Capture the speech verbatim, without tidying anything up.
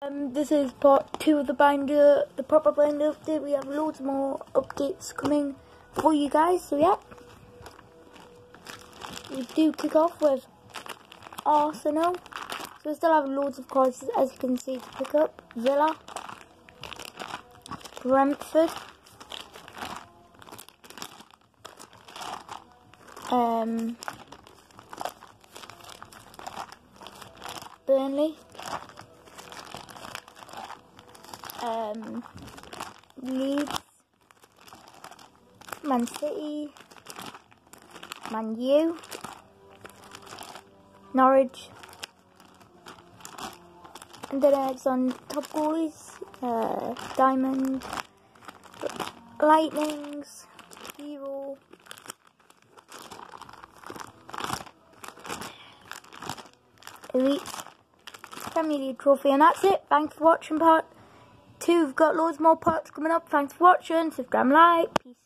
Um, this is part two of the binder, the proper binder update. We have loads more updates coming for you guys, so yeah. We do kick off with Arsenal. So we still have loads of cards, as you can see, to pick up. Villa, Brentford, um, Burnley, um, Leeds, Man City, Man U, Norwich, and then it's on top goalies, uh, Diamond, Lightnings, Hero, Elite, Premier League Trophy, and that's it. Thanks for watching part two. We've got loads more parts coming up. Thanks for watching. Subscribe and like. Peace.